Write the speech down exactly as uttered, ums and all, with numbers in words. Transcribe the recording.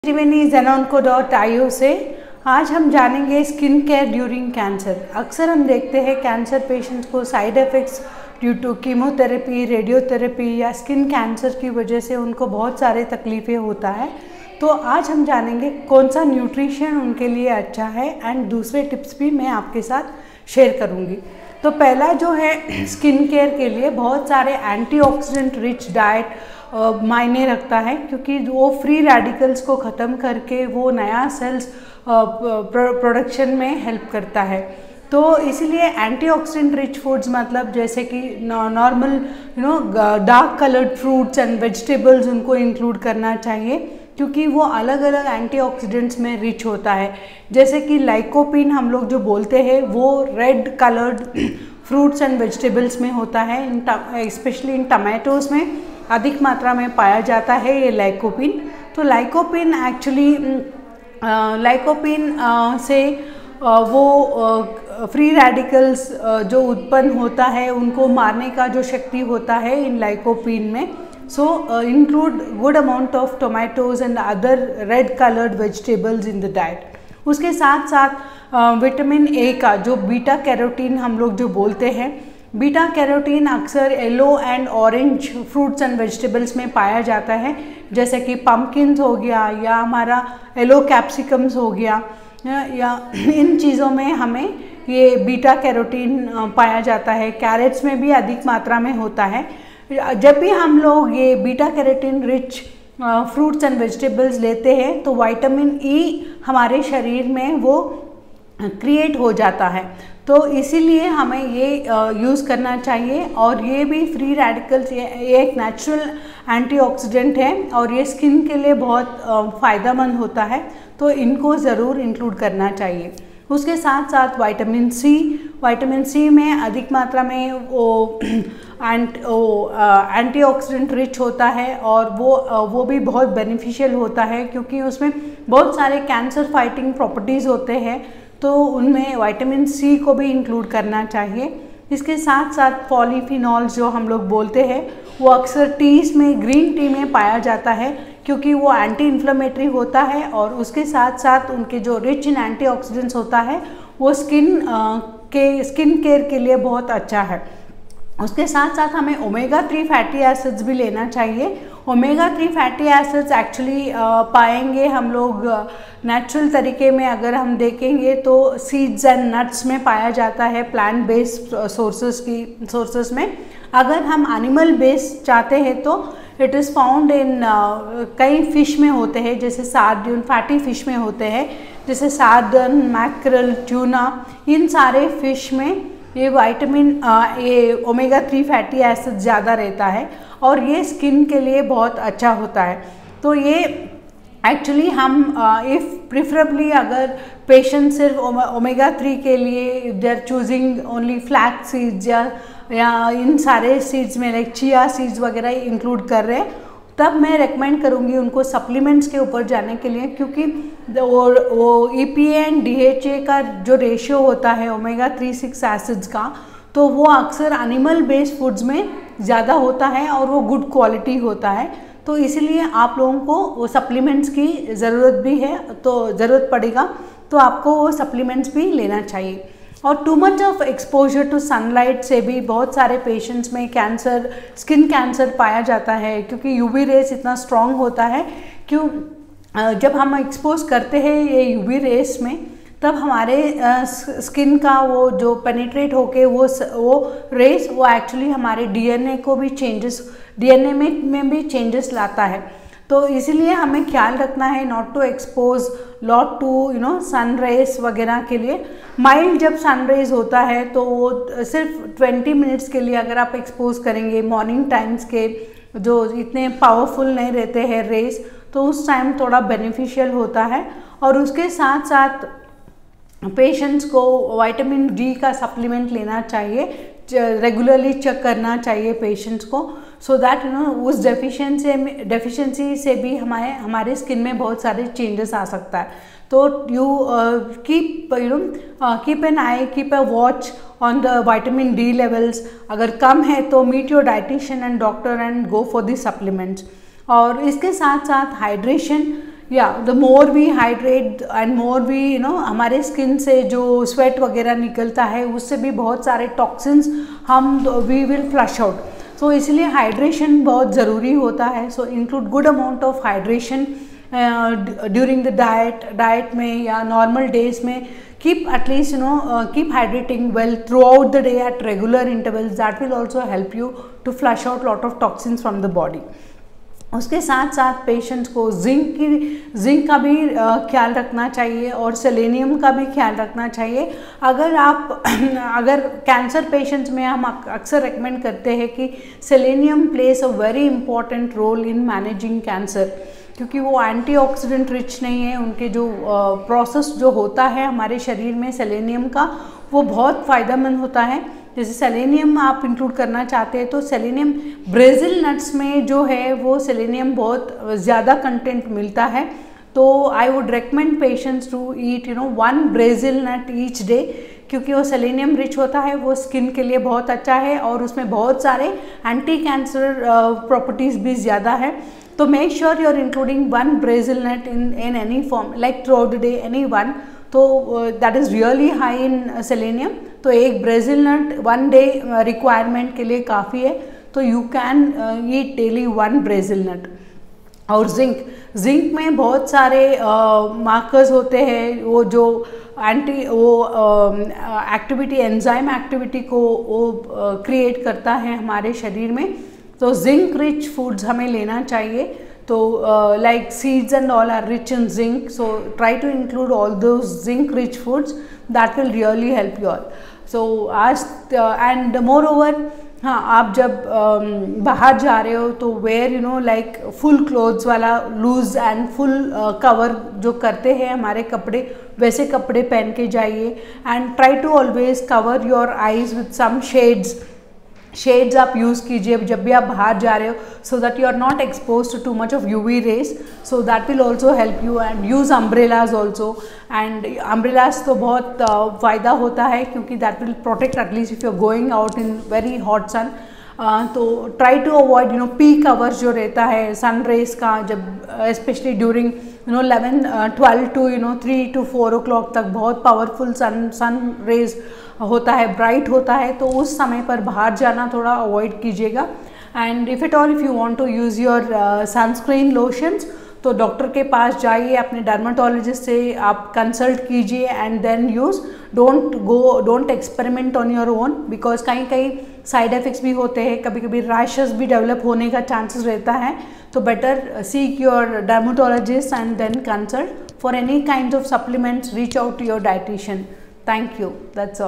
Triveni ज़ेनोंको dot I ओ से आज हम जानेंगे स्किन केयर ड्यूरिंग कैंसर। अक्सर हम देखते हैं कैंसर पेशेंट्स को side effects due to chemotherapy, radiotherapy या स्किन कैंसर की वजह से उनको बहुत सारे तकलीफ़ें होता है। तो आज हम जानेंगे कौन सा न्यूट्रिशन उनके लिए अच्छा है एंड दूसरे टिप्स भी मैं आपके साथ शेयर करूँगी। तो पहला जो है स्किन केयर के लिए बहुत सारे एंटीऑक्सीडेंट रिच डाइट मायने रखता है, क्योंकि वो फ्री रेडिकल्स को ख़त्म करके वो नया सेल्स प्रोडक्शन में हेल्प करता है। तो इसीलिए एंटीऑक्सीडेंट रिच फूड्स मतलब जैसे कि normal you know dark coloured fruits and vegetables उनको इंक्लूड करना चाहिए, क्योंकि वो अलग अलग एंटीऑक्सीडेंट्स में रिच होता है। जैसे कि लाइकोपिन हम लोग जो बोलते हैं वो red coloured fruits and vegetables में होता है, इन स्पेशली इन टमाटोज़ में अधिक मात्रा में पाया जाता है ये लाइकोपिन। तो लाइकोपिन एक्चुअली लाइकोपिन से आ, वो आ, फ्री रेडिकल्स आ, जो उत्पन्न होता है उनको मारने का जो शक्ति होता है इन लाइकोपिन में। So include good amount of tomatoes and other red coloured vegetables in the diet. उसके साथ साथ विटामिन ए का जो बीटा कैरोटीन हम लोग जो बोलते हैं, बीटा कैरोटीन अक्सर yellow and orange fruits and vegetables में पाया जाता है, जैसे कि पम्पकिन्स हो गया या हमारा येलो कैप्सिकम्स हो गया, या इन चीज़ों में हमें ये बीटा कैरोटीन पाया जाता है। कैरेट्स में भी अधिक मात्रा में होता है। जब भी हम लोग ये beta carotene rich fruits and vegetables लेते हैं तो विटामिन ई हमारे शरीर में वो क्रिएट हो जाता है। तो इसीलिए हमें ये यूज़ करना चाहिए, और ये भी फ्री रेडिकल्स, ये एक नेचुरल एंटीऑक्सीडेंट है और ये स्किन के लिए बहुत फ़ायदेमंद होता है, तो इनको ज़रूर इंक्लूड करना चाहिए। उसके साथ साथ विटामिन सी, विटामिन सी में अधिक मात्रा में वो एंट एंटीऑक्सीडेंट रिच होता है, और वो वो भी बहुत बेनिफिशियल होता है, क्योंकि उसमें बहुत सारे कैंसर फाइटिंग प्रॉपर्टीज़ होते हैं, तो उनमें विटामिन सी को भी इंक्लूड करना चाहिए। इसके साथ साथ पॉलीफिनॉल्स जो हम लोग बोलते हैं वो अक्सर टीज में, ग्रीन टी में पाया जाता है, क्योंकि वो एंटी इन्फ्लेमेटरी होता है, और उसके साथ साथ उनके जो रिच इन एंटीऑक्सीडेंट्स होता है वो स्किन के स्किन केयर के लिए बहुत अच्छा है। उसके साथ साथ हमें ओमेगा थ्री फैटी एसिड्स भी लेना चाहिए। Omega three fatty acids actually पाएंगे हम लोग नेचुरल तरीके में, अगर हम देखेंगे तो सीड्स एंड नट्स में पाया जाता है, प्लांट बेस्ड सोर्सेज की सोर्सेज में। अगर हम एनिमल बेस्ड चाहते हैं तो इट इज़ फाउंड इन कई फिश में होते हैं, जैसे सार्डिन, फैटी फिश में होते हैं, जैसे सार्डन, मैक्रल, ट्यूना, इन सारे फिश में ये विटामिन ये ओमेगा थ्री फैटी एसिड ज़्यादा रहता है, और ये स्किन के लिए बहुत अच्छा होता है। तो ये एक्चुअली हम इफ़ प्रिफरेबली अगर पेशेंट सिर्फ ओमेगा थ्री के लिए they are choosing only flax seeds या या इन सारे सीड्स में लाइक चिया सीड्स वगैरह इंक्लूड कर रहे हैं, तब मैं रेकमेंड करूँगी उनको सप्लीमेंट्स के ऊपर जाने के लिए, क्योंकि वो वो E P A and D H A का जो रेशियो होता है ओमेगा थ्री सिक्स एसिड्स का, तो वो अक्सर एनिमल बेस्ड फूड्स में ज़्यादा होता है और वो गुड क्वालिटी होता है। तो इसीलिए आप लोगों को वो सप्लीमेंट्स की ज़रूरत भी है, तो ज़रूरत पड़ेगा तो आपको वो सप्लीमेंट्स भी लेना चाहिए। और too much of exposure to sunlight से भी बहुत सारे पेशेंट्स में कैंसर, स्किन कैंसर पाया जाता है, क्योंकि यूवी रेस इतना स्ट्रॉन्ग होता है। क्यों जब हम एक्सपोज करते हैं ये यूवी रेस में, तब हमारे स्किन का वो जो पेनिट्रेट होके वो वो रेस वो एक्चुअली हमारे डीएनए को भी चेंजेस, डीएनए में में भी चेंजेस लाता है। तो इसीलिए हमें ख्याल रखना है not to expose lot to you know sun rays वगैरह के लिए। माइल्ड जब सन रेज होता है तो वो सिर्फ ट्वेंटी मिनट्स के लिए अगर आप एक्सपोज करेंगे, मॉर्निंग टाइम्स के जो इतने पावरफुल नहीं रहते हैं रेज, तो उस टाइम थोड़ा बेनिफिशियल होता है। और उसके साथ साथ पेशेंट्स को विटामिन डी का सप्लीमेंट लेना चाहिए, रेगुलरली चेक करना चाहिए पेशेंट्स को, सो दैट यू नो उस डेफिशिएंसी में डेफिशिएंसी से भी हमारे हमारे स्किन में बहुत सारे चेंजेस आ सकता है। तो you keep you know keep an eye, keep a watch on the vitamin D levels. अगर कम है तो meet your dietitian and doctor and go for the supplements. और इसके साथ साथ हाइड्रेशन, या the more we hydrate and more we you know हमारे स्किन से जो स्वेट वगैरह निकलता है उससे भी बहुत सारे टॉक्सिन्स हम we will flush out. So इसलिए हाइड्रेशन बहुत ज़रूरी होता है। So include good amount of hydration during the diet diet में या नॉर्मल डेज में। Keep at least you know keep hydrating well throughout the day at regular intervals, that will also help you to flush out lot of toxins from the body. उसके साथ साथ patients को zinc की zinc का भी ख्याल रखना चाहिए और सेलेनियम का भी ख्याल रखना चाहिए। अगर आप अगर कैंसर पेशेंट्स में हम अक्सर रेकमेंड करते हैं कि selenium plays a very important role in managing cancer, क्योंकि वो एंटीऑक्सीडेंट रिच नहीं है। उनके जो प्रोसेस जो होता है हमारे शरीर में सेलेनियम का, वो बहुत फ़ायदेमंद होता है। जैसे सेलेनियम आप इंक्लूड करना चाहते हैं तो सेलेनियम ब्राज़िल नट्स में जो है वो सेलेनियम बहुत ज़्यादा कंटेंट मिलता है। तो I would recommend patients to eat you know one Brazil nut each day, क्योंकि वो सेलेनियम रिच होता है, वो स्किन के लिए बहुत अच्छा है और उसमें बहुत सारे एंटी कैंसर प्रॉपर्टीज़ भी ज़्यादा है। तो make sure you are including one Brazil nut in in any form like throughout the day any one. तो that is really high in selenium. तो एक Brazil nut one day requirement के लिए काफ़ी है। तो you can eat daily one Brazil nut. और zinc zinc में बहुत सारे मार्कर्स uh, होते हैं, वो जो एंटी वो एक्टिविटी एंजाइम एक्टिविटी को वो क्रिएट uh, करता है हमारे शरीर में। तो जिंक रिच फूड्स हमें लेना चाहिए। तो like seeds and all are rich in zinc, so try to include all those zinc rich foods, that will really help you all. So आज एंड मोर ओवर, हाँ, आप जब um, बाहर जा रहे हो तो where you know like full clothes वाला लूज एंड फुल कवर जो करते हैं हमारे कपड़े, वैसे कपड़े पहन के जाइए। And try to always cover your eyes with some shades shades आप यूज़ कीजिए जब भी आप बाहर जा रहे हो, so that you are not expose to too much of UV rays, so that will also help you. And use umbrellas also, and umbrellas तो बहुत uh, फ़ायदा होता है क्योंकि that will protect at least if you are going out in very hot sun. तो try to avoid you know peak hours जो रहता है सन रेज का, जब specially during you know eleven twelve to you know three to four o'clock तक बहुत powerful सन sun rays होता है, ब्राइट होता है। तो उस समय पर बाहर जाना थोड़ा अवॉइड कीजिएगा। And if it all if you want to use your sunscreen lotions, तो डॉक्टर के पास जाइए, अपने डर्माटोलॉजिस्ट से आप कंसल्ट कीजिए and then use. Don't go don't experiment on your own, because कहीं कहीं साइड इफ़ेक्ट्स भी होते हैं, कभी कभी रैशेस भी डेवलप होने का चांसेस रहता है। तो better seek your dermatologist and then consult for any kind of supplements, reach out to your dietitian. Thank you, that's all.